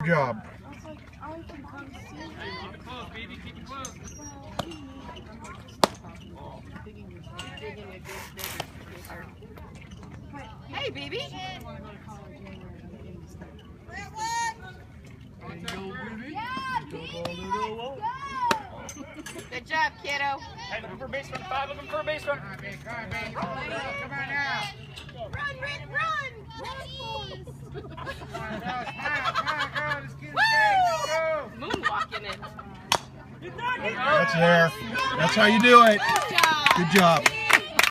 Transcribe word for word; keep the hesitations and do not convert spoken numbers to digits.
Good job. Hey, baby. Good job, kiddo. Hey, looking for a base run. Five, looking for a base run. Come on, babe. Come on, babe. Come on now. Run, Rick, run! Run, boys! Come on, girl. Smile, smile, girl. Let's get it. Go. Moonwalking it. That's there. That's how you do it. Good job. Good job.